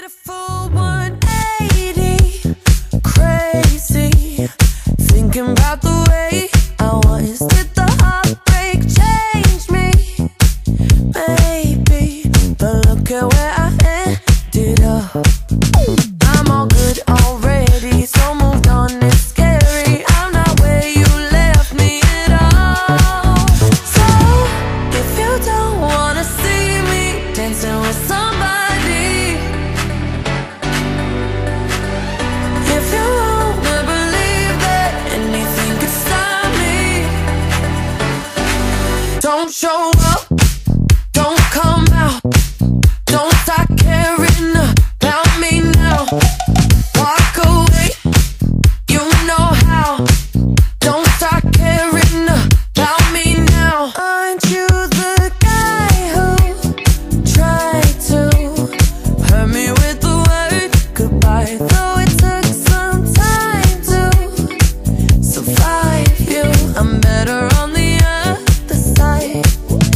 did a full 180, crazy, thinking about the way I was. Did the heartbreak change me? Maybe, but look at where I ended up. I'm all good already, so moved on, it's scary. I'm not where you left me at all. So, if you don't wanna see me dancing with somebody, if you wanna believe that anything could stop me, don't show up, don't come out, don't start caring about me now. Walk away, you know how. Don't start caring about me now. Aren't you the guy who tried to hurt me with the word goodbye? Though it took some time to survive you, I'm better on the other side.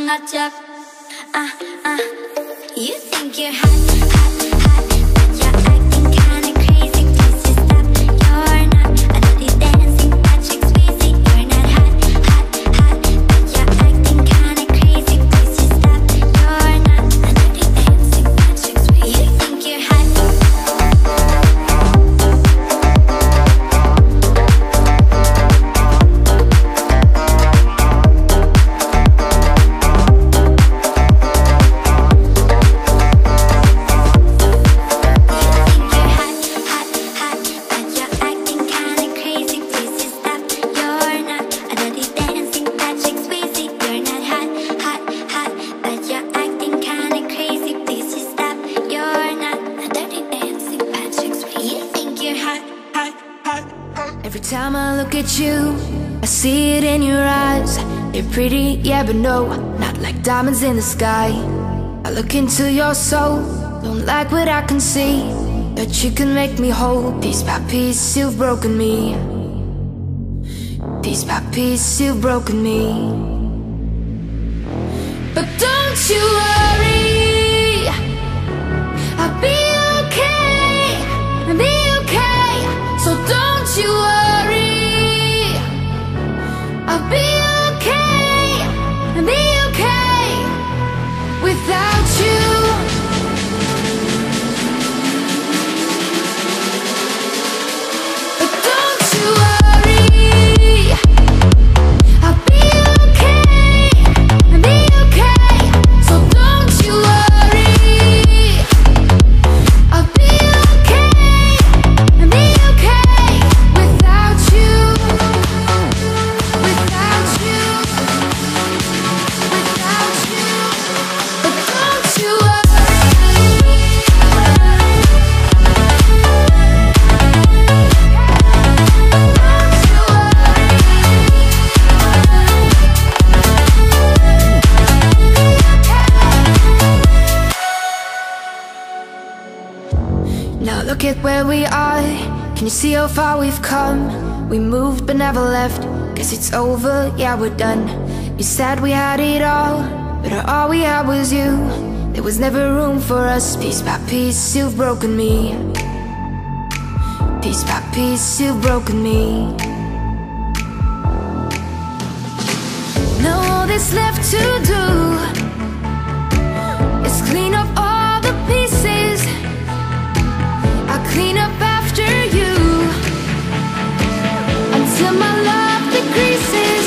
notch up. You think you're hot, hot, hot, but you're acting kinda crazy. Please just stop. You're not a dirty dancing Patrick Swayze. You're not hot, hot, hot, but you're acting kinda crazy. Please just stop. You're not a dirty dancing Patrick Swayze. You think you're hot. Every time I look at you, I see it in your eyes. You're pretty, yeah, but no, not like diamonds in the sky. I look into your soul, don't like what I can see, but you can make me whole. Piece by piece, you've broken me. Piece by piece, you've broken me. But don't you worry, I'll be okay, I'll be okay. So don't you worry, I'll be okay, I'll be okay without you. But don't you worry, I'll be okay, I'll be okay. So don't you worry, I'll be okay, I'll be okay without you, without you, without you. But don't you worry, now look at where we are. Can you see how far we've come? We moved but never left. Guess it's over, yeah, we're done. You said we had it all, but all we had was you. There was never room for us. Piece by piece, you've broken me. Piece by piece, you've broken me. Now all that's left to do is clean up all the pieces. I clean up after you until my love decreases.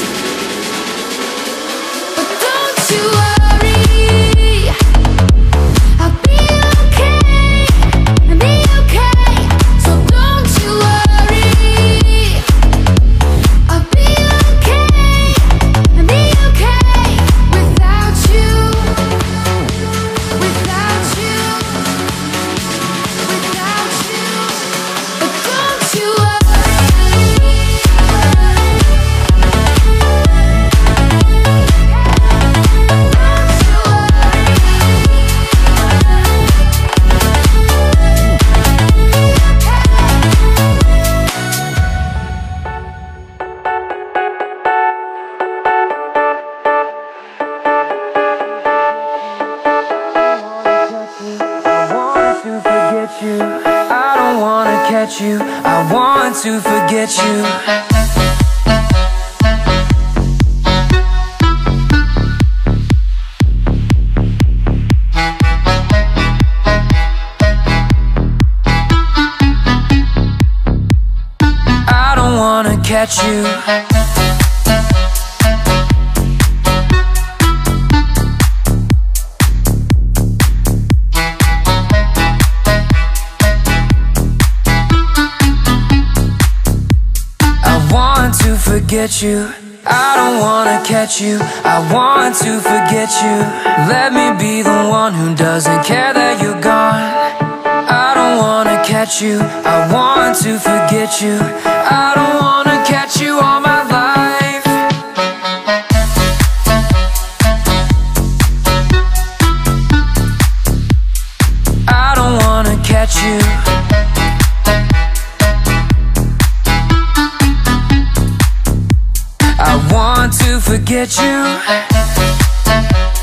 But don't you worry, I'll be okay, I'll be okay. So don't you worry, I'll be okay, I'll be okay without you, without you, without you. But don't you worry, I don't wanna catch you, I want to forget you. I don't wanna catch you. To forget you, I don't wanna catch you, I want to forget you. Let me be the one who doesn't care that you're gone. I don't wanna catch you, I want to forget you. I don't wanna catch you all my life. I don't wanna catch you. I want to forget you.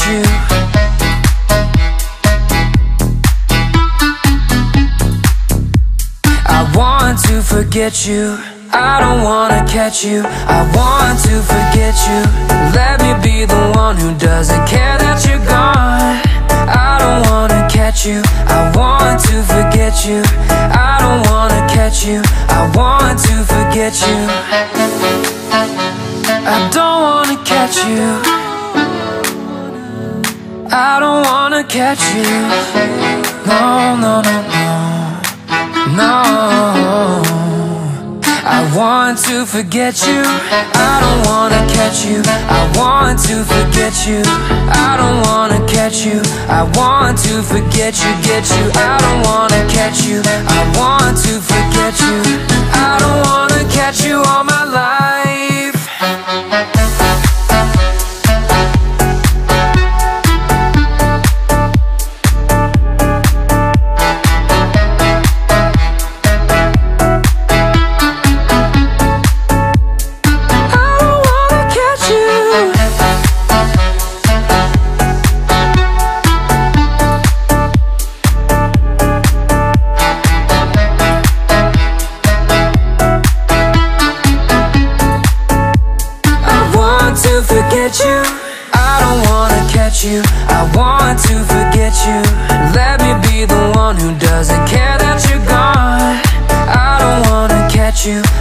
you. I want to forget you. I don't wanna catch you. I want to forget you. Let me be the one who doesn't care that you're gone. I don't wanna catch you. I want to forget you. I don't wanna catch you. I want to forget you. I don't wanna catch you. I don't wanna catch you. No, no, no, no. No, I want to forget you. I don't wanna catch you. I want to forget you. I don't wanna catch you. I want to forget you, get you. I don't wanna catch you. I want to forget you. I don't wanna catch you all my life. To forget you, I don't wanna catch you. I want to forget you. Let me be the one who doesn't care that you're gone. I don't wanna catch you.